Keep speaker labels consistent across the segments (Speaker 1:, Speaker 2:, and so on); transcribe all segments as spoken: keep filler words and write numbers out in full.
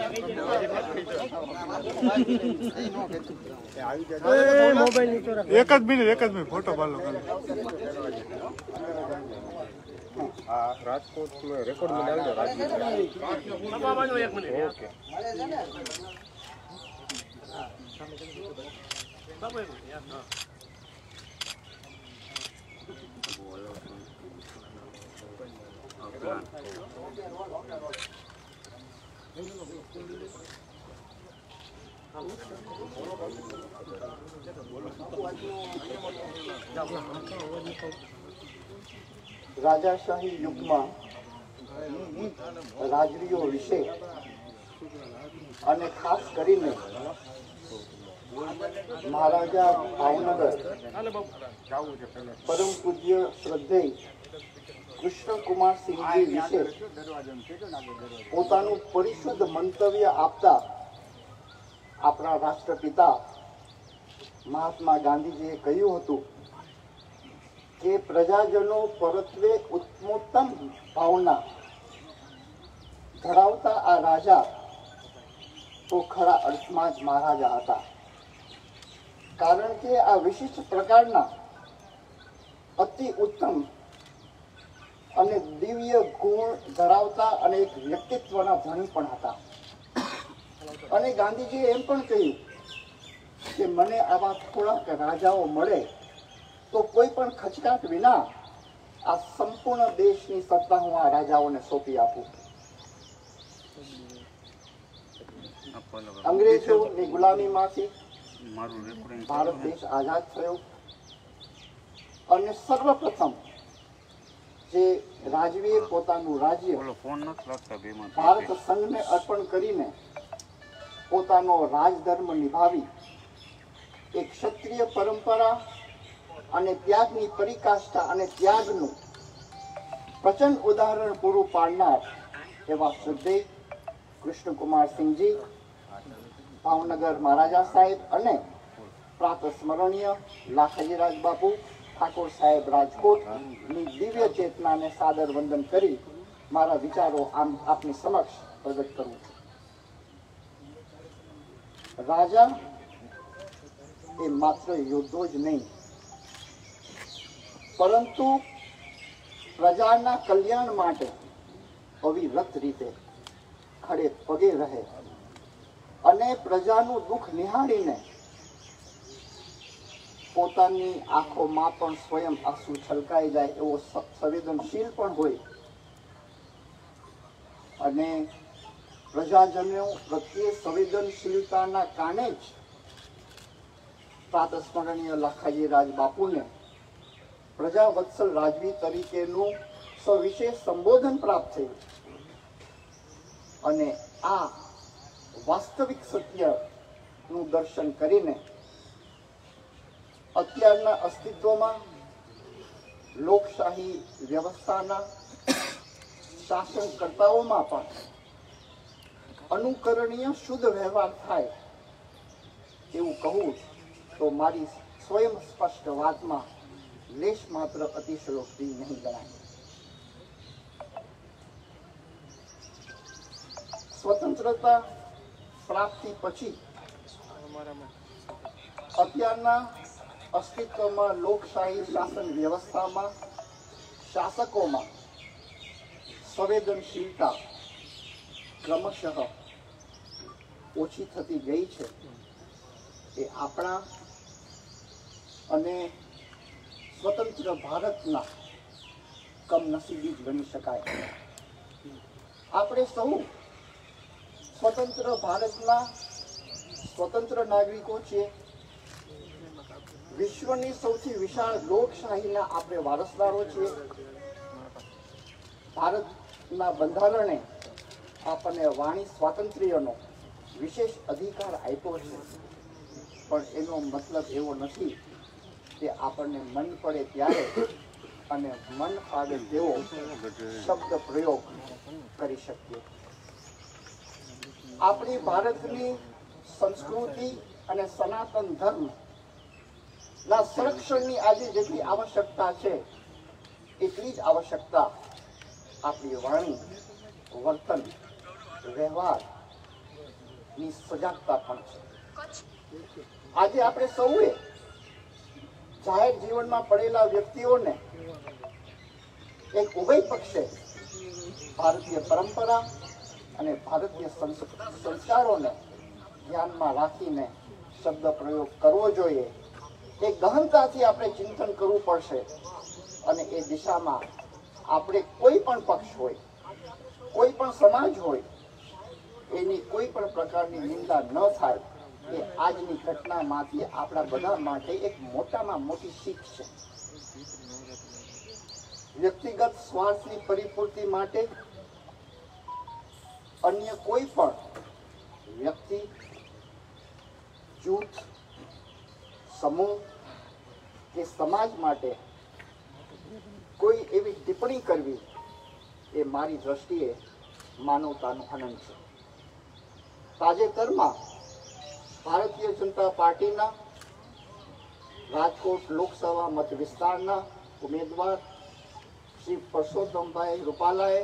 Speaker 1: એક જ મિનિટ એક જ મિનિટ ફોટો પાડો
Speaker 2: આ રાજકોટ રેકોર્ડ માં ડાલ દો રાજકોટ એક મિનિટ ઓકે
Speaker 3: રાજાશાહી યુગમાં રાજવીઓ વિશે અને ખાસ કરીને મહારાજા ભાવનગર પરમ પૂજ્ય શ્રદ્ધેય કૃષ્ણકુમાર સિંહજી વિશે પોતાનું પરિશુદ્ધ મંતવ્ય આપતા આપણા રાષ્ટ્રપિતા મહાત્મા ગાંધીજીએ કહ્યું હતું કે પ્રજાજનો પરત્વે ઉત્તમોત્તમ ભાવના ધરાવતા આ રાજા તો ખરા અર્થમાં જ મહારાજા હતા, કારણ કે આ વિશિષ્ટ પ્રકારના અતિ ઉત્તમ અને દિવ્ય ગુણ ધરાવતા અને એક વ્યક્તિત્વના ધણી પણ હતા. અને ગાંધીજીએ એમ પણ કહ્યું કે મને આવા થોડાક રાજાઓ મળે તો કોઈ પણ ખચકાટ વિના આ સંપૂર્ણ દેશની સત્તા હું આ રાજાઓને સોંપી આપું. અંગ્રેજોની ગુલામીમાંથી ભારત દેશ આઝાદ થયો અને સર્વપ્રથમ જે રાજવીએ પોતાનું રાજ્ય ભારત સંઘને અર્પણ કરીને પોતાનો રાજધર્મ નિભાવી એક ક્ષત્રિય પરંપરા અને ત્યાગની પરિકાષ્ઠા અને ત્યાગનું પ્રચંડ ઉદાહરણ પૂરું પાડનાર એવા શ્રદ્ધેય કૃષ્ણકુમાર સિંહજી ભાવનગર મહારાજા સાહેબ અને પ્રાત સ્મરણીય લાખાજીરાજ બાપુ ઠાકોર સાહેબ રાજકોટની દિવ્ય ચેતનાને સાદર વંદન કરી મારા વિચારો આમ આપની સમક્ષ પ્રગટ કરું છું. રાજા એ માત્ર યોદ્ધો જ નહીં, પરંતુ પ્રજાના કલ્યાણ માટે અવિરત રીતે ખડે પગે રહે અને પ્રજાનું દુઃખ નિહાળીને પોતાની આંખોમાં પણ સ્વયં આંસુ છલકાઈ જાય એવો સંવેદનશીલ પણ હોય અને પ્રજાજનો પ્રત્યે સંવેદનશીલતાના કારણે જ પ્રાતસ્મરણીય લાખાજી રાજ બાપુને પ્રજા વત્સલ રાજવી તરીકેનું સવિશેષ સંબોધન પ્રાપ્ત થયું. અને આ વાસ્તવિક સત્યનું દર્શન કરીને અત્યારના અસ્તિત્વમાં લોકશાહી વ્યવસ્થાના શાસનકર્તાઓમાં પણ અનુકરણીય શુદ્ધ વ્યવહાર થાય એવું કહું તો મારી સ્વયં સ્પષ્ટ વાતમાં લેશ માત્ર અતિશયોક્તિ નહીં ગણાય. સ્વતંત્રતા પ્રાપ્તિ પછી અત્યારના અસ્તિત્વમાં લોકશાહી શાસન વ્યવસ્થામાં શાસકોમાં સંવેદનશીલતા ક્રમશઃ ઓછી થતી ગઈ છે. એ આપણા અને સ્વતંત્ર ભારતના કમનસીબી જ ગણી શકાય. આપણે સૌ સ્વતંત્ર ભારતના સ્વતંત્ર નાગરિકો છીએ. વિશ્વની સૌથી વિશાળ લોકશાહીના આપણે વારસદારો છીએ. ભારતના બંધારણે આપણને વાણી સ્વાતંત્ર્યનો વિશેષ અધિકાર આપ્યો છે, પણ એનો મતલબ એવો નથી કે આપણને મન પડે ત્યારે અને મન ફાવે તેવો શબ્દ પ્રયોગ કરી શકીએ. આપણી ભારતની સંસ્કૃતિ અને સનાતન ધર્મ ના સંરક્ષણની આજે જેટલી આવશ્યકતા છે એટલી જ આવશ્યકતા આપણી વાણી, વર્તન, વ્યવહાર ની સજાગતા પણ છે. આજે આપણે સૌએ જાહેર જીવનમાં પડેલા વ્યક્તિઓને એક ઉભય પક્ષે ભારતીય પરંપરા અને ભારતીય સંસ્કારોને ધ્યાનમાં રાખીને શબ્દ પ્રયોગ કરવો જોઈએ. એ ગહનતાથી આપણે ચિંતન કરવું પડશે અને એ દિશામાં આપણે કોઈ પણ પક્ષ હોય, કોઈ પણ સમાજ હોય, એની કોઈ પણ પ્રકારની નિંદા ન થાય એ આજની ઘટનામાંથી આપણા બધા માટે એક મોટામાં મોટી શીખ છે. વ્યક્તિગત સ્વાર્થની પરિપૂર્તિ માટે અન્ય કોઈ પણ વ્યક્તિ, જૂથ, સમૂહ કે સમાજ માટે કોઈ એવી ટિપ્પણી કરવી એ મારી દ્રષ્ટિએ માનવતાનું હનન છે. તાજેતરમાં ભારતીય જનતા પાર્ટીના રાજકોટ લોકસભા મત વિસ્તારના ઉમેદવાર શ્રી પરસોત્તમભાઈ રૂપાલાએ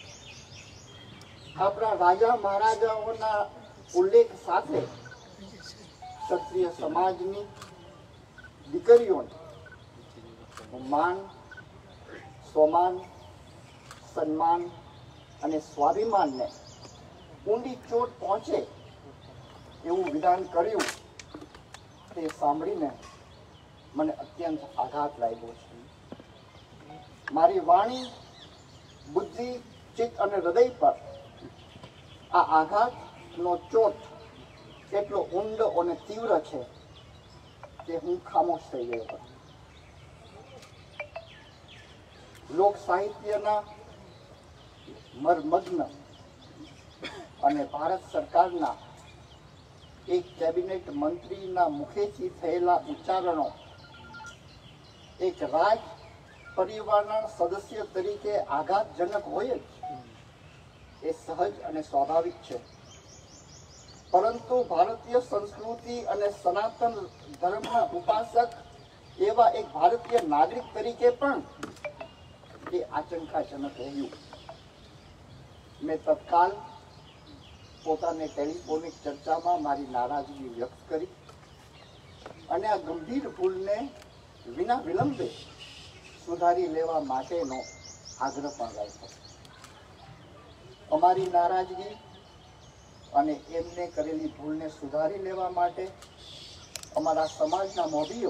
Speaker 3: આપણા રાજા મહારાજાઓના ઉલ્લેખ સાથે ક્ષત્રિય સમાજની દીકરીઓને માન, સ્વમાન, સન્માન અને સ્વાભિમાનને ઊંડી ચોટ પહોંચે એવું વિધાન કર્યું. તે સાંભળીને મને અત્યંત આઘાત લાગ્યો છે. મારી વાણી, બુદ્ધિ, ચિત્ત અને હૃદય પર આ આઘાતનો ચોટ કેટલો ઊંડો અને તીવ્ર છે તે હું ખામોશ થઈ ગયો હતો. લોક સાહિત્યના મર્મગ્ન અને ભારત સરકારના એક કેબિનેટ મંત્રીના મુખેથી થયેલા ઉચ્ચારણો એક રાજ પરિવારના સદસ્ય તરીકે આઘાતજનક હોય જ, એ સહજ અને સ્વાભાવિક છે. પરંતુ ભારતીય સંસ્કૃતિ અને સનાતન ધર્મના ઉપાસક એવા એક ભારતીય નાગરિક તરીકે પણ એ આશંકાજનક રહ્યું. મેં તત્કાલ પોતાને ટેલિફોનિક ચર્ચામાં મારી નારાજગી વ્યક્ત કરી અને આ ગંભીર ભૂલને વિના વિલંબે સુધારી લેવા માટેનો આગ્રહ પણ રાખ્યો. અમારી નારાજગી અને એમને કરેલી ભૂલને સુધારી લેવા માટે અમારા સમાજના મોભીઓ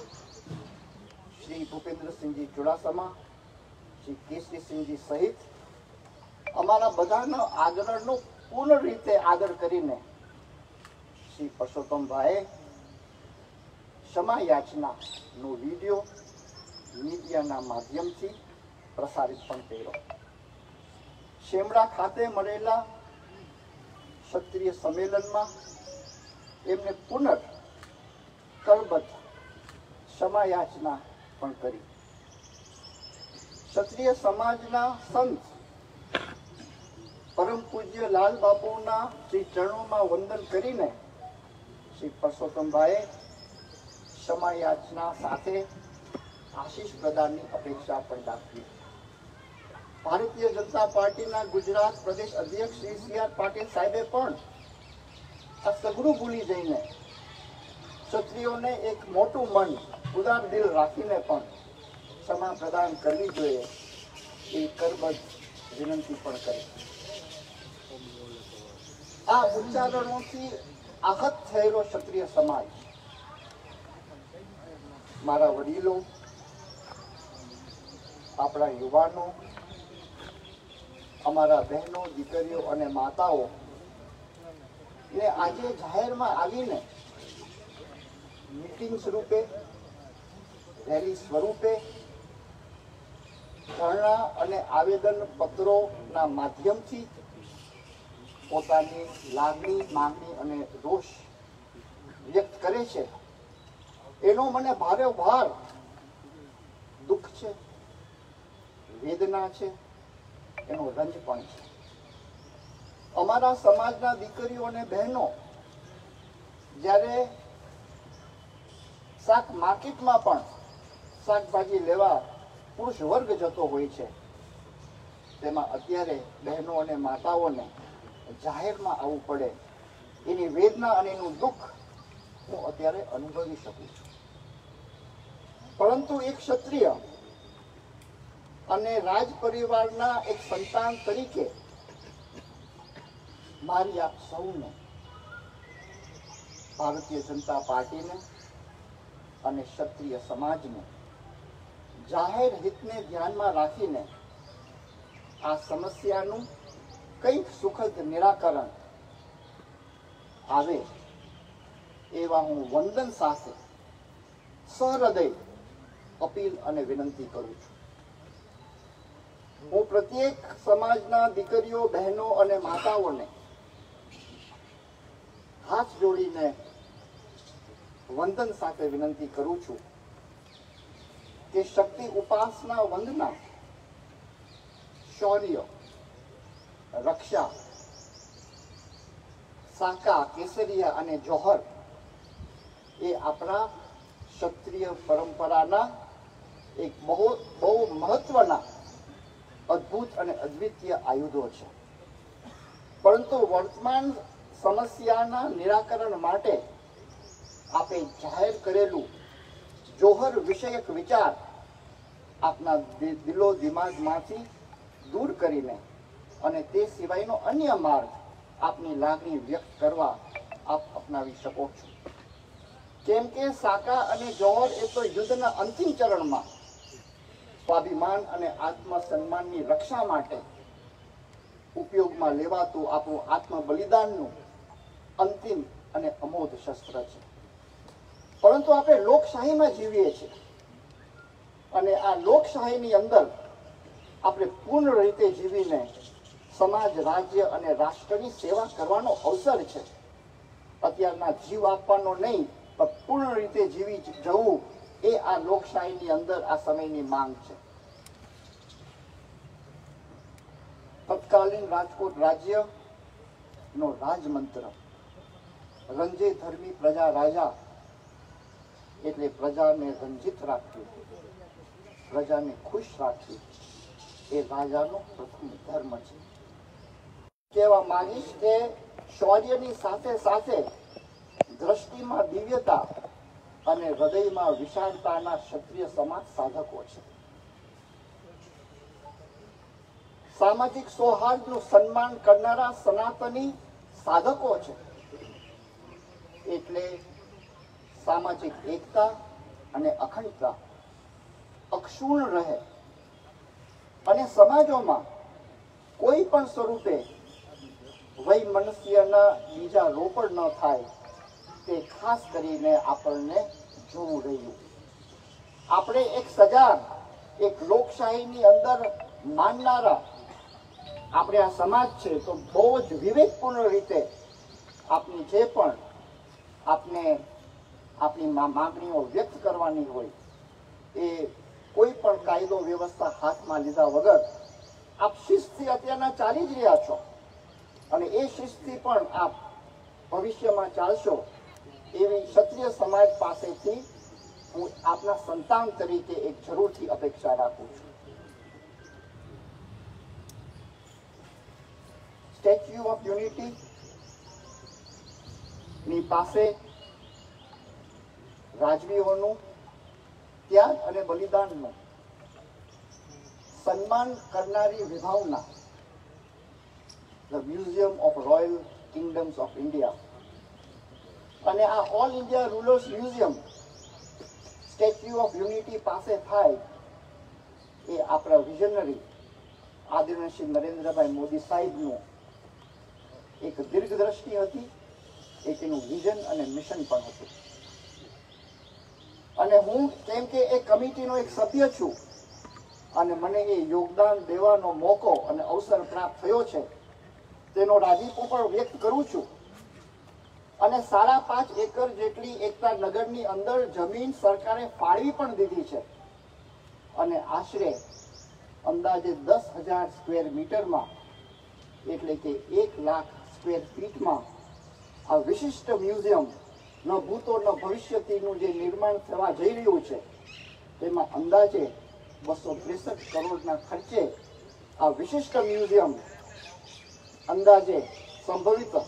Speaker 3: શ્રી ભૂપેન્દ્રસિંહજી ચુડાસમા, શ્રી કેસરીસિંહજી સહિત અમારા બધાનો આગ્રહનો પૂર્ણ રીતે આદર કરીને શ્રી પરસોત્તમભાઈએ ક્ષમા યાચનાનો વિડીયો મીડિયાના માધ્યમથી પ્રસારિત પણ કર્યો. શેમડા ખાતે મળેલા ક્ષત્રિય સંમેલનમાં એમને પુનઃ કલબદ્ધ ક્ષમા યાચના પણ કરી. ક્ષત્રિય સમાજના સંત પરમ પૂજ્ય લાલ બાપુના શ્રી ચરણોમાં વંદન કરીને શ્રી પરસોત્તમભાઈએ ક્ષમા યાચના સાથે આશીષ પ્રદાનની અપેક્ષા પણ દાખવી. ભારતીય જનતા પાર્ટીના ગુજરાત પ્રદેશ અધ્યક્ષ શ્રી સી આર પાટીલ સાહેબે પણ આ સઘળું ભૂલી જઈને ક્ષત્રિયોને એક મોટું મન, ઉદાર દિલ રાખીને પણ ક્ષમા પ્રદાન કરવી જોઈએ એ કરબદ્ધ વિનંતી પણ કરી. આ ઉચ્ચારણોથી આહત થયેલો ક્ષત્રિય સમાજ, મારા વડીલો, આપણા યુવાનો, અમારા બહેનો, દીકરીઓ અને માતાઓ ને આજે જાહેરમાં આવીને મીટિંગ સ્વરૂપે, રેલી સ્વરૂપે, ધરણા અને આવેદન પત્રોના માધ્યમથી પોતાની લાગણી, માંગણી અને રોષ વ્યક્ત કરે છે. એનો મને ભારે ભાર દુઃખ છે, વેદના છે, એનો રંજ પણ છે. અમારા સમાજના દીકરીઓ અને બહેનો જ્યારે શાક માર્કેટમાં પણ શાકભાજી લેવા પુરુષ વર્ગ જતો હોય છે, તેમાં અત્યારે બહેનો અને માતાઓને જાહેરમાં આવવું પડે એની વેદના અને એનું દુઃખ હું અત્યારે અનુભવી શકું છું. પરંતુ એક ક્ષત્રિય અને રાજ પરિવારના એક સંતાન તરીકે મારી આપ સૌને, ભારતીય જનતા પાર્ટીને અને ક્ષત્રિય સમાજને જાહેર હિતને ધ્યાનમાં રાખીને આ સમસ્યાનું કંઈક સુખદ નિરાકરણ આવે એવા હું વંદન સાથે સહૃદય અપીલ અને વિનંતી કરું છું. હું પ્રત્યેક સમાજના દીકરીઓ, બહેનો અને માતાઓને હાથ જોડીને વંદન સાથે વિનંતી કરું છું કે શક્તિ ઉપાસના વંદના, શૌર્ય, રક્ષા, સાકા, કેસરિયા અને જોહર એ આપણા ક્ષત્રિય પરંપરાના એક બહુ બહુ મહત્વના, અદ્ભુત અને અદ્વિતીય આયુધો છે. પરંતુ વર્તમાન સમસ્યાના નિરાકરણ માટે આપે જાહેર કરેલું જોહર વિષયક વિચાર આપના દિલો દિમાગમાંથી દૂર કરીને અને તે સિવાયનો અન્ય માર્ગ આપની લાગણી વ્યક્ત કરવા આપ અપનાવી શકો છો. કેમ કે સાકા અને જોહર એ તો યુદ્ધના અંતિમ ચરણમાં સ્વાભિમાન અને આત્મસન્માનની રક્ષા માટે ઉપયોગમાં લેવાતું આપણું આત્મ બલિદાનનું અંતિમ અને અમોઘ શસ્ત્ર છે. પરંતુ આપણે લોકશાહીમાં જીવીએ છીએ અને આ લોકશાહીની અંદર આપણે પૂર્ણ રીતે જીવીને સમાજ, રાજ્ય અને રાષ્ટ્રની સેવા કરવાનો અવસર છે. અત્યારના જીવ આપવાનો નહીં, પણ પૂર્ણ રીતે જીવી જવું એ આ લોકશાહીની અંદર આ સમયની માંગ છે. તત્કાલીન રાજકોટ રાજ્ય નો રાજમંત્ર રંજે ધર્મી પ્રજા રાજા, એટલે પ્રજાને રંજિત રાખવી, પ્રજાને ખુશ રાખવી એ રાજાનો પ્રથમ ધર્મ છે. કહેવા માંગીશ કે શૌર્યની સાથે સાથે દ્રષ્ટિમાં દિવ્યતા અને હૃદયમાં વિશાળતાના ક્ષત્રિય સમાજ સાધકો છે. સામાજિક સૌહાર્દનું સન્માન કરનારા સનાતની સાધકો છે. એટલે સામાજિક એકતા અને અખંડતા અક્ષુણ રહે અને સમાજોમાં કોઈ પણ સ્વરૂપે વૈમનસ્યના બીજા રોપણ ન થાય તે ખાસ કરીને આપણને જોવું રહ્યું. આપણે એક સજાગ, એક લોકશાહીની અંદર માનનારા આપણે આ સમાજ છે, તો બહુ જ વિવેકપૂર્ણ રીતે આપની જે પણ આપને આપણી માંગણીઓ વ્યક્ત કરવાની હોય એ કોઈ પણ કાયદો વ્યવસ્થા હાથમાં લીધા વગર આપ શિસ્તથી અત્યારના ચાલી જ રહ્યા છો અને એ શિસ્તથી પણ આપ ભવિષ્યમાં ચાલશો એવી ક્ષત્રિય સમાજ પાસેથી હું આપના સંતાન તરીકે એક જરૂરથી અપેક્ષા રાખું છું. સ્ટેચ્યુ ઓફ યુનિટી ની પાસે રાજવીઓનું ત્યાગ અને બલિદાનનું સન્માન કરનારી વિભાવના, the museum of royal kingdoms of India અને આ all India rulers museum statue of unity પાસે થાય એ આપણા વિઝનરી આદરણીય શ્રી નરેન્દ્રભાઈ મોદી સાહેબનું એક દીર્ઘદ્રષ્ટિ હતી, એક એનું વિઝન અને મિશન પણ હતું. અને હું કેમ કે એ કમિટીનો એક સભ્ય છું અને મને એ યોગદાન દેવાનો મોકો અને અવસર પ્રાપ્ત થયો છે, તેનો રાજીપો પણ વ્યક્ત કરું છું. અને સાડા પાંચ એકર જેટલી એકતા નગરની અંદર જમીન સરકારે ફાળવી પણ દીધી છે અને આશરે અંદાજે દસ હજાર સ્ક્વેર મીટરમાં એટલે કે એક લાખ સ્ક્વેર ફીટમાં આ વિશિષ્ટ મ્યુઝિયમ ન ભૂતો ન ભવિષ્યથીનું જે નિર્માણ થવા જઈ રહ્યું છે તેમાં અંદાજે બસો ત્રેસઠ કરોડના ખર્ચે આ વિશિષ્ટ મ્યુઝિયમ અંદાજે સંભવિત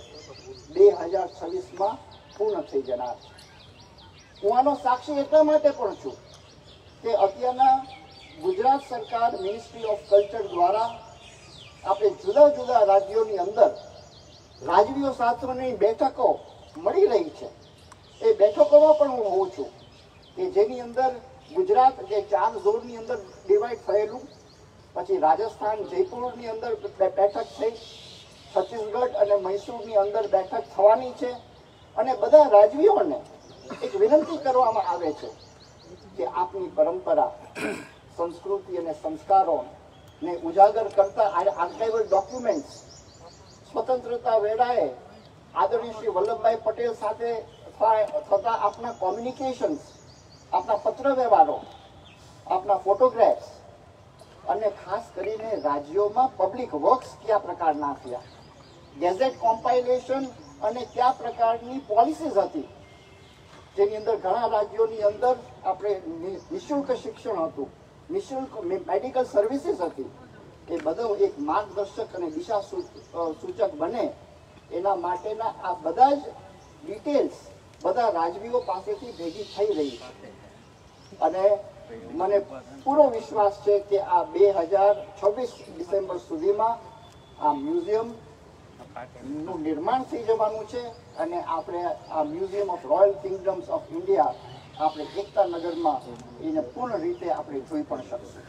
Speaker 3: બે હજાર છવ્વીસમાં પૂર્ણ થઈ જનાર છે. હું આનો સાક્ષી એટલા માટે પણ છું કે અત્યારના ગુજરાત સરકાર મિનિસ્ટ્રી ઓફ કલ્ચર દ્વારા આપણે જુદા જુદા રાજ્યોની અંદર રાજવીઓ શાસ્ત્રની બેઠકો મળી રહી છે. એ બેઠકોમાં પણ હું હોઉં છું કે જેની અંદર ગુજરાત જે ચાર ઝોનની અંદર ડિવાઈડ થયેલું, પછી રાજસ્થાન જયપુરની અંદર બેઠક થઈ, છત્તીસગઢ અને મૈસૂરની અંદર બેઠક થવાની છે. અને બધા રાજવીઓને એક વિનંતી કરવામાં આવે છે કે આપની પરંપરા, સંસ્કૃતિ અને સંસ્કારોને ઉજાગર કરતા આર્કાઇવલ ડોક્યુમેન્ટ્સ સ્વતંત્રતા વેળાએ આદરણીય શ્રી વલ્લભભાઈ પટેલ સાથે થતા આપના કોમ્યુનિકેશન્સ, આપના પત્ર વ્યવહારો, આપના ફોટોગ્રાફ્સ અને ખાસ કરીને રાજ્યોમાં પબ્લિક વર્ક્સ કયા પ્રકારના થયા, ગેઝેટ કોમ્પાઇલેશન અને કયા પ્રકારની પોલિસીઝ હતી, જેની અંદર ઘણા રાજ્યોની અંદર આપણે નિઃશુલ્ક શિક્ષણ હતું, નિઃશુલ્ક મેડિકલ સર્વિસીસ હતી. એ બધું એક માર્ગદર્શક અને દિશા સૂચક બને એના માટેના આ બધા જ ડિટેલ્સ બધા રાજવીઓ પાસેથી ભેગી થઈ રહી છે. અને મને પૂરો વિશ્વાસ છે કે આ બે હજાર છવ્વીસ ડિસેમ્બર સુધીમાં આ મ્યુઝિયમ નું નિર્માણ થઈ જવાનું છે અને આપણે આ museum of royal kingdoms of India આપણે એકતા નગરમાં એને પૂર્ણ રીતે આપણે જોઈ પણ શકશું.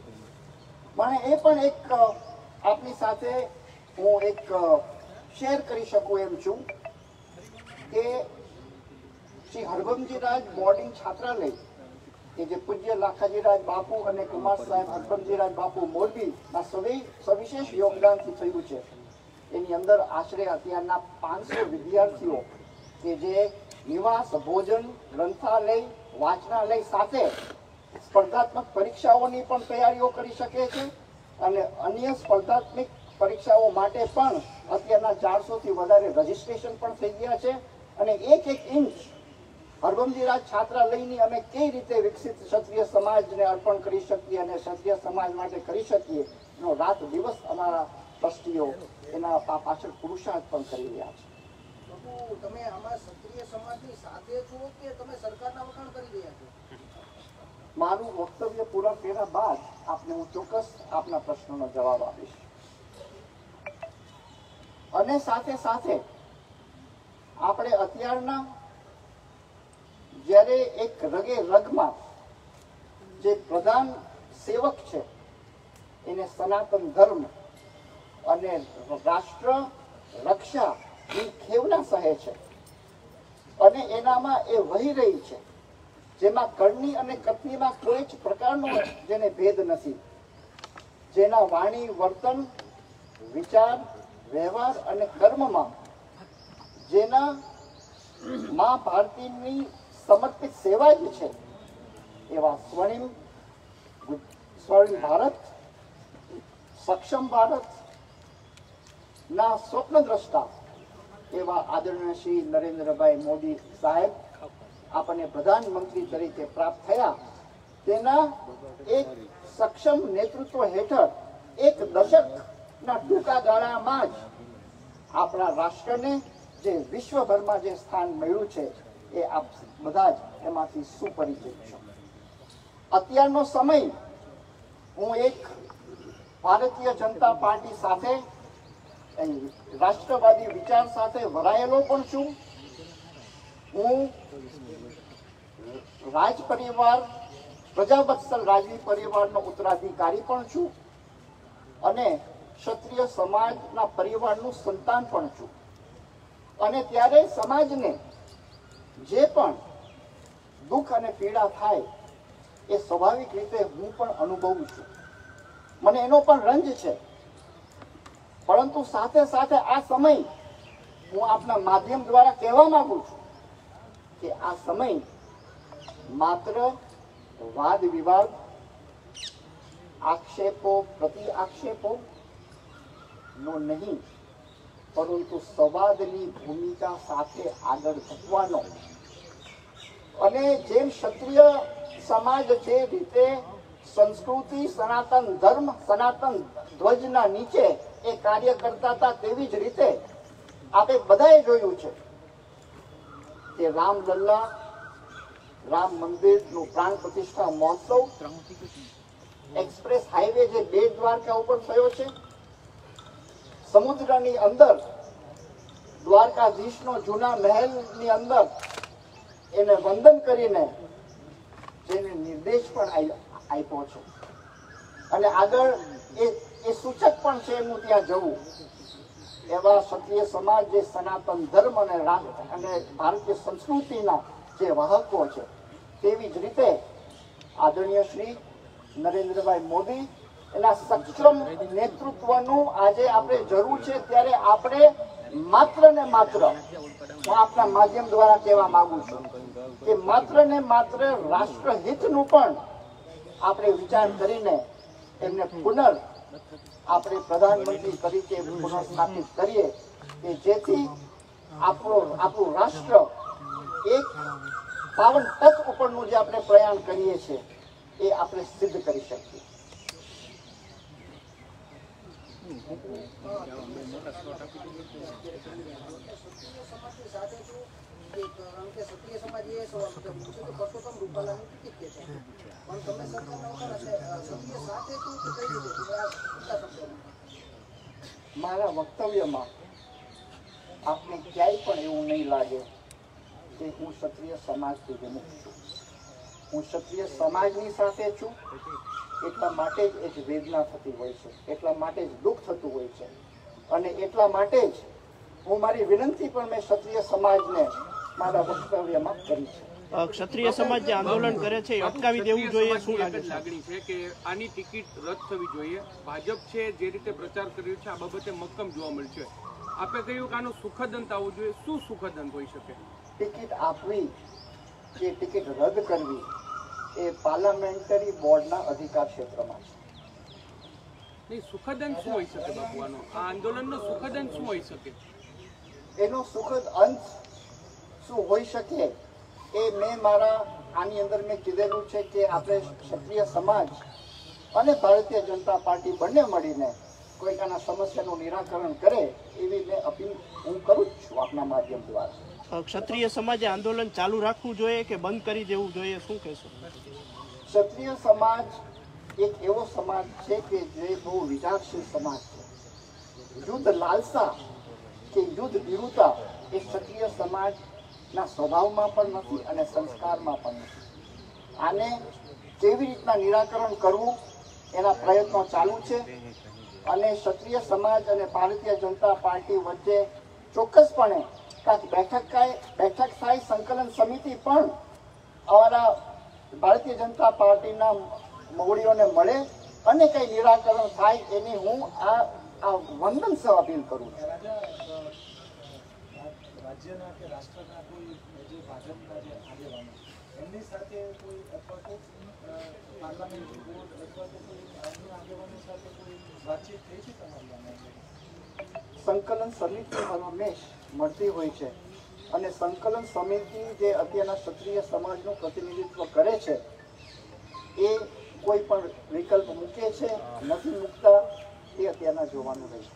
Speaker 3: મને એ પણ એક આપની સાથે હું એક શેર કરી શકું એમ છું કે શ્રી હરભમજીરાજ બોર્ડિંગ છાત્રાલય કે જે પૂજ્ય લાખાજીરાજ બાપુ અને કુમાર સાહેબ હરભમજીરાજ બાપુ મોરબીના સવિશેષ યોગદાનથી થયું છે. એની અંદર આશરે અત્યારના પાંચસો વિદ્યાર્થીઓ કે જે નિવાસ, ભોજન, ગ્રંથાલય, વાંચનાલય સાથે સ્પર્ધાત્મક પરીક્ષાઓની પણ તૈયારીઓ કરી શકે છે અને અન્ય સ્પર્ધાત્મક પરીક્ષાઓ માટે પણ અત્યારના ચારસો થી વધારે રજીસ્ટ્રેશન પણ થઈ ગયા છે. અને એક એક ઇંચ હરભમજીરાજ છાત્રાલયની અમે કઈ રીતે વિકસિત ક્ષત્રિય સમાજને અર્પણ કરી શકીએ અને ક્ષત્રિય સમાજ માટે કરી શકીએ એનો રાત દિવસ અમારા ટ્રસ્ટીઓ એના પાછળ પુરુષાર્થ પણ કરી રહ્યા છે.
Speaker 4: તમે આમાં ક્ષત્રિય સમાજની સાથે છો કે તમે સરકારના વખાણ કરી રહ્યા છો?
Speaker 3: મારું વક્તવ્ય પૂરા કર્યા બાદ આપને હું ચોક્કસ આપના પ્રશ્નોનો જવાબ આપીશ. અને સાથે સાથે આપણે અત્યારના જ્યારે એક રગે રગમાં જે પ્રધાન સેવક છે એને સનાતન ધર્મ અને રાષ્ટ્ર રક્ષા ની ખેવના સહે છે અને એનામાં એ વહી રહી છે, જેમાં કરણી અને કથનીમાં કોઈ જ પ્રકારનો જેને ભેદ નથી, જેના વાણી, વર્તન, વિચાર, વ્યવહાર અને કર્મમાં જેના મા ભારતીની સમર્પિત સેવા જ છે એવા સ્વર્ણિમ સ્વર્ણિમ ભારત, સક્ષમ ભારત ના સ્વપ્ન દ્રષ્ટા એવા આદરણીય શ્રી નરેન્દ્રભાઈ મોદી સાહેબ આપણને પ્રધાનમંત્રી તરીકે પ્રાપ્ત થયા, તેના એક સક્ષમ નેતૃત્વ હેઠળ એક દશકના ટૂંકા ગાળામાં જ આપણા રાષ્ટ્રને જે વિશ્વભરમાં જે સ્થાન મળ્યું છે એ આપ બધા જ એમાંથી સુપરિચિત છો. અત્યારનો સમય હું એક ભારતીય જનતા પાર્ટી સાથે રાષ્ટ્રવાદી વિચાર સાથે વરાયેલો પણ છું. હું રાજ પરિવાર, પ્રજાવત્સલ રાજવી પરિવારનો ઉત્તરાધિકારી પણ છું અને ક્ષત્રિય સમાજના પરિવારનું સંતાન પણ છું. અને ત્યારે સમાજને જે પણ દુઃખ અને પીડા થાય એ સ્વાભાવિક રીતે હું પણ અનુભવું છું, મને એનો પણ રંજ છે. પરંતુ સાથે સાથે આ સમય હું આપના માધ્યમ દ્વારા કહેવા માંગુ છું કે આ સમય માત્ર વાદ વિવાદ, આક્ષેપો પ્રતિ આક્ષેપો નો નહીં, પરંતુ સંવાદની ભૂમિકા સાથે આગળ વધવાનો અને જેમ ક્ષત્રિય સમાજ જે રીતે સંસ્કૃતિ, સનાતન ધર્મ, સનાતન ધ્વજના નીચે એ કાર્ય કરતા હતા તેવી જ રીતે આપણે બધાએ જોયું છે કે રામલલ્લા રામ મંદિરનું પ્રાણ પ્રતિષ્ઠા મહોત્સવ એક્સપ્રેસ હાઈવે જે બેટ દ્વારકા ઉપર થયો છે, સમુદ્રની અંદર દ્વારકાધીશનો જૂના મહેલની અંદર એને વંદન કરીને જેને નિર્દેશ પણ આપ્યો છે અને આગળ એ એ સૂચક પણ છે એનું ત્યાં જવું. એવા ક્ષત્રિય સમાજ જે સનાતન ધર્મ અને અને ભારતીય સંસ્કૃતિના જે વાહકો છે, તેવી જ રીતે આદરણીય શ્રી નરેન્દ્રભાઈ મોદી એના સક્ષમ નેતૃત્વનું આજે આપણે જરૂર છે. ત્યારે આપણે માત્ર ને માત્ર હું આપના માધ્યમ દ્વારા કહેવા માંગુ છું કે માત્ર ને માત્ર રાષ્ટ્રહિતનું પણ આપણે વિચાર કરીને એમને પુનર આપણે પ્રધાનમંત્રી તરીકે પુનઃસ્થાપિત કરીએ કે જેથી આપણું આપણું રાષ્ટ્ર એક પાવન પથ ઉપરનું જે આપણે પ્રયાણ કરીએ છીએ એ આપણે સિદ્ધ કરી શકીએ.
Speaker 4: ક્ષત્રિય સમાજ એ પરસોત્તમ રૂપાલાની ટિકિટ કે છે, પણ તમે સરકારના ક્ષત્રિય સાથે શું કહી દીધું?
Speaker 3: મારા વક્તવ્યમાં આપને ક્યાંય પણ એવું નહીં લાગે કે હું ક્ષત્રિય સમાજથી વિમુખ છું. હું ક્ષત્રિય સમાજની સાથે છું. એટલા માટે જ એક વેદના થતી હોય છે, એટલા માટે જ દુઃખ થતું હોય છે અને એટલા માટે જ હું મારી વિનંતી પણ મેં ક્ષત્રિય સમાજને મારા વક્તવ્યમાં કરી છે.
Speaker 5: ક્ષત્રિય સમાજ જે આંદોલન કરે છે એ અટકાવી દેવું જોઈએ. શું લાગે છે?
Speaker 2: લાગણી છે કે આની ટિકિટ રદ થવી જોઈએ. ભાજપ છે જે રીતે પ્રચાર કર્યો છે આ બાબતે મક્કમ જોવા મળે છે. આપે કહ્યું કે આનો સુખદ અંત આવવું જોઈએ. શું સુખદ અંત હોઈ શકે?
Speaker 3: ટિકિટ આપવી કે ટિકિટ રદ કરવી એ પાર્લામેન્ટરી બોર્ડના અધિકાર ક્ષેત્રમાં છે.
Speaker 2: નહીં, સુખદ અંત શું હોઈ શકે બાપુ? આનો આ આંદોલનનો સુખદ અંત શું હોઈ શકે?
Speaker 3: એનો સુખદ અંત શું હોઈ શકે એ મેં મારા આની અંદર મેં કીધેલું છે કે આપણે ક્ષત્રિય સમાજ અને ભારતીય જનતા પાર્ટી બંને મળીને કોઈક આના સમસ્યાનું નિરાકરણ કરે એવી મેં અપીલ હું કરું જ છું આપના માધ્યમ દ્વારા.
Speaker 5: ક્ષત્રિય સમાજે આંદોલન ચાલુ રાખવું જોઈએ કે બંધ કરી દેવું જોઈએ? શું કહેશો?
Speaker 3: ક્ષત્રિય સમાજ એક એવો સમાજ છે કે જે બહુ વિચારશીલ સમાજ છે. યુદ્ધ લાલસા કે યુદ્ધ વિરુતા એ ક્ષત્રિય સમાજના સ્વભાવમાં પણ નથી અને સંસ્કારમાં પણ નથી. આને કેવી રીતના નિરાકરણ કરવું એના પ્રયત્નો ચાલુ છે અને ક્ષત્રિય સમાજ અને ભારતીય જનતા પાર્ટી વચ્ચે ચોક્કસપણે કાંઈક બેઠક બેઠક થાય, સંકલન સમિતિ પણ અમારા ભારતીય જનતા પાર્ટીના મોવડીઓને મળે અને કઈ નિરાકરણ થાય એની હું આ આ વંદન સહ અપીલ કરું છું.
Speaker 6: રાજ્યના કે રાષ્ટ્રના કોઈ જે ભાજપના જે આગેવાનો એમની સાથે કોઈ અથવા તો પાર્લામેન્ટરી બોર્ડ અથવા તો કોઈ અન્ય આગેવાનો સાથે કોઈ વાતચીત થઈ છે તમારી?
Speaker 3: સંકલન સમિતિ હંમેશ મળતી હોય છે અને સંકલન સમિતિ જે અત્યારના ક્ષત્રિય સમાજનું પ્રતિનિધિત્વ કરે છે એ કોઈ પણ વિકલ્પ મૂકે છે નથી મૂકતા એ અત્યારના જોવાનું રહેશે.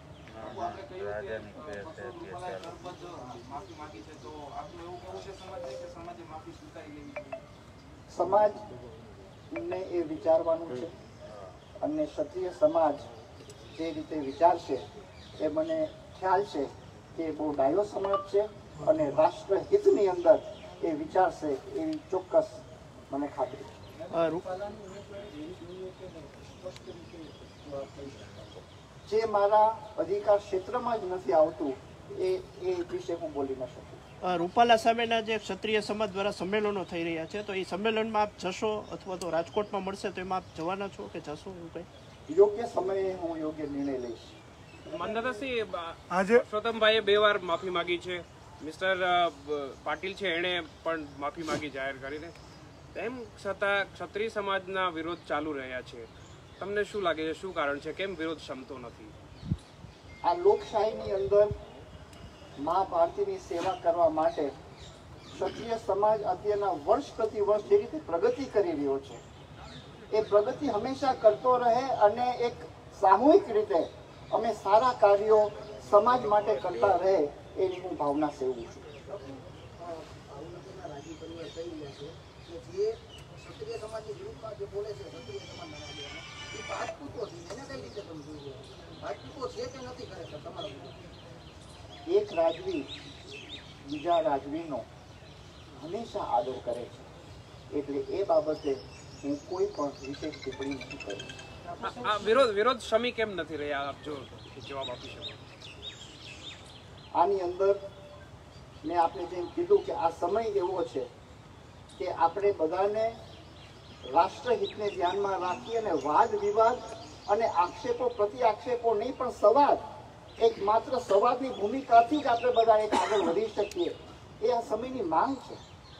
Speaker 3: સમાજને એ વિચારવાનું છે અને ક્ષત્રિય સમાજ જે રીતે વિચારશે એ મને ખ્યાલ છે કે બહુ ડાયો સમાજ છે અને રાષ્ટ્રહિતની અંદર એ વિચારશે એવી ચોક્કસ મને ખાતરી છે. જે મારા અધિકાર ક્ષેત્રમાં જ નથી આવતું એ એ વિશે હું બોલી ન શકું.
Speaker 5: રૂપાલા સામેના જે ક્ષત્રિય સમાજ દ્વારા સંમેલનો થઈ રહ્યા છે તો એ સંમેલનમાં આપ જશો અથવા તો રાજકોટમાં મળશે તો એમાં આપ જવાના છો કે જશો? એવું કંઈ
Speaker 3: યોગ્ય સમયે હું યોગ્ય નિર્ણય લઈશ.
Speaker 2: મંદાતાસિંહ, આજે પરસોત્તમભાઈએ બે વાર માફી માંગી છે. મિસ્ટર પાટીલ છે એણે પણ માફી માંગી જાહેર કરીને. તેમ છતાં ક્ષત્રિય સમાજના વિરોધ ચાલુ રહ્યા છે. તમને શું લાગે છે, શું કારણ છે, કેમ વિરોધ શમતો નથી?
Speaker 3: આ લોકશાહીની અંદર મા ભારતીની સેવા કરવા માટે ક્ષત્રિય સમાજ અત્યારના વર્ષ પ્રતિ વર્ષ જે રીતે પ્રગતિ કરી રહ્યો છે એ પ્રગતિ હંમેશા કરતો રહે અને એક સામૂહિક રીતે અમે સારા કાર્યો સમાજ માટે કરતા રહે એની હું ભાવના સેવું છું.
Speaker 4: ભાવનગરના રાજી પરિવાર કહી રહ્યા છે કે જે ક્ષત્રિય સમાજની વિરુદ્ધમાં જે બોલે છે ક્ષત્રિય સમાજના આગેવાનો એ રાજપૂતો છે, એને કઈ રીતે તમે જોઈએ રાજપૂતો છે કે નથી ખરેખર તમારા?
Speaker 3: એક રાજવી બીજા રાજવીનો હંમેશા આદર કરે છે, એટલે એ બાબતે હું કોઈ પણ વિશેષ ટિપ્પણી નથી કરી.
Speaker 2: આ વિરોધ વિરોધ શમી કેમ નથી રહ્યા, આપ જો જવાબ આપી શકો.
Speaker 3: આની અંદર મેં આપણે જેમ કીધું કે આ સમય એવો છે કે આપણે બધાને રાષ્ટ્રહિતને ધ્યાનમાં રાખી અને વાદ વિવાદ અને આક્ષેપો પ્રતિ આક્ષેપો નહીં પણ સંવાદ, એક માત્ર સંવાદની ભૂમિકાથી જ આપણે બધા એક આગળ વધી શકીએ એ આ સમયની માંગ છે.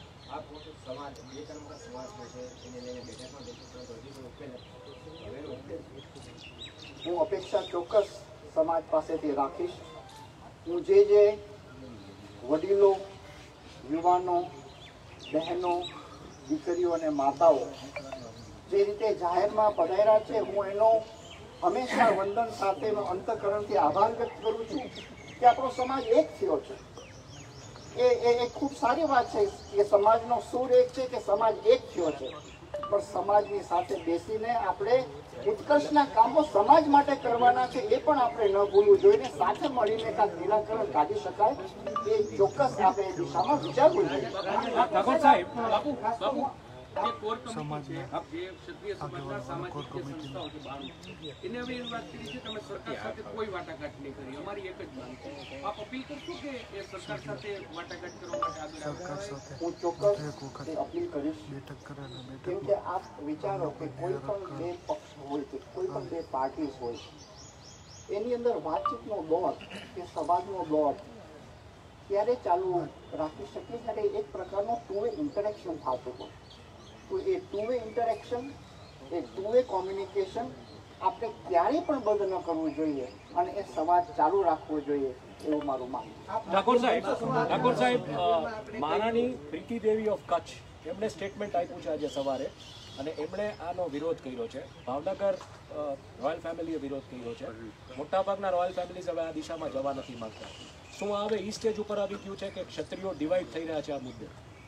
Speaker 3: હું અપેક્ષા ચોક્કસ સમાજ પાસેથી રાખીશ. હું જે જે વડીલો, યુવાનો, બહેનો, દીકરીઓ અને માતાઓ જે રીતે જાહેરમાં પધાર્યા છે, હું એનો હંમેશા વંદન સાથેનો અંતઃકરણથી આભાર વ્યક્ત કરું છું કે આપણો સમાજ એક થયો છે. એ એ ખૂબ સારી વાત છે કે સમાજનો સૂર એક છે, કે સમાજ એક થયો છે, પણ સમાજની સાથે બેસીને આપણે ઉત્કર્ષના કામો સમાજ માટે કરવાના છે એ પણ આપણે ન ભૂલવું જોઈએ. સાથે મળીને કાંઈક નિરાકરણ કાઢી શકાય એ ચોક્કસ આપણે એ દિશામાં વિચારવું જોઈએ.
Speaker 2: ઠાકોર સાહેબ, બાપુ બાપુ જે કોર કમિટી છે, જે ક્ષત્રિય સમાજના સામાજિક જે સંસ્થાઓ છે બાર, એને હવે એવી વાત કરી છે તમે સરકાર સાથે કોઈ વાટાઘાટ નહીં કરી. અમારી એક જ માંગ છે, આપ અપીલ કરશો કે એ સરકાર સાથે વાટાઘાટ કરવા માટે આગળ આવે?
Speaker 3: હું ચોક્કસ અપીલ કરીશ, કેમ કે આપ વિચારો કે કોઈ પણ બે પક્ષ હોય કે કોઈ પણ બે પાર્ટી હોય, એની અંદર વાતચીતનો દોર કે સંવાદનો દોર ત્યારે ચાલુ રાખી શકીએ જ્યારે એક પ્રકારનો ટુ વે ઇન્ટરેક્શન થતું હોય. તો એ ટુ વે ઇન્ટરેક્શન, એ ટુ વે કોમ્યુનિકેશન આપણે ક્યારેય પણ બંધ ન કરવું જોઈએ અને એ સંવાદ ચાલુ રાખવો જોઈએ એવું મારું માનવું.
Speaker 7: ઠાકોર સાહેબ, ઠાકોર સાહેબ મહારાણી પ્રીતિ દેવી ઓફ કચ્છ એમણે સ્ટેટમેન્ટ આપ્યું છે આજે સવારે અને એમણે આનો વિરોધ કર્યો છે. ભાવનગર રોયલ ફેમિલીએ વિરોધ કર્યો છે. મોટાભાગના રોયલ ફેમિલીઝ હવે આ દિશામાં જવા નથી માંગતા. શું આ હવે ઈ સ્ટેજ ઉપર આવી ગયું છે કે ક્ષત્રિયો ડિવાઈડ થઈ રહ્યા છે આ મુદ્દે?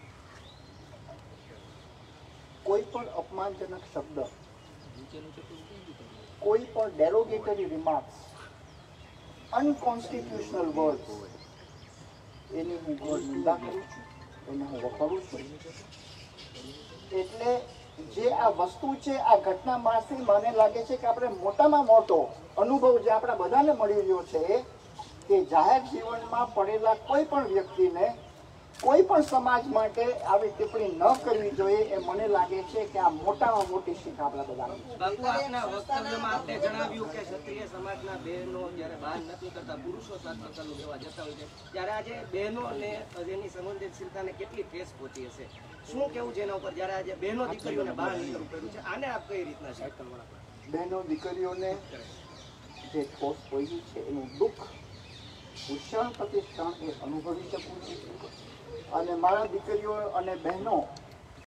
Speaker 3: કોઈ પણ અપમાનજનક શબ્દ, કોઈ પણ ડેરોગેટરી રિમાર્ક્સ, અનકોન્સ્ટિટ્યુશનલ વર્ડ્સ, એની હું ઘોર નિંદા કરું છું, એને હું વખાણું છું. એટલે જે આ વસ્તુ છે, આ ઘટના માંથી મને લાગે છે કે આપણે મોટામાં મોટો અનુભવ જે આપણા બધાને મળી રહ્યો છે કે જાહેર જીવનમાં પડેલા કોઈ પણ વ્યક્તિને કોઈ પણ સમાજ માટે આવી ટિપ્પણી ન કરવી જોઈએ. એ મને લાગે છે કે આ મોટામાં મોટી શીખ આપણા બધાને.
Speaker 8: બાપુ, આપના વક્તવ્યમાં આપને જણાવ્યું કે ક્ષત્રિય સમાજના બહેનો જ્યારે બહાર નથી કરતા, પુરુષો સાથે કલુ લેવા જતા હોય છે, ત્યારે આજે બહેનો અને એની સંવેદનશીલતાને કેટલી ઠેસ પહોંચી હશે? શું કેવું છે એના ઉપર, જ્યારે આજે બહેનો દીકરીઓને બહાર નીકળવું પડ્યું છે? આને આપ કઈ રીતના છે?
Speaker 3: બહેનો દીકરીઓને જે ઠોસ પહોંચી છે એનું દુઃખ હું ક્ષણ પ્રતિ ક્ષણ એ અનુભવી શકું છું. અને મારા દીકરીઓ અને બહેનો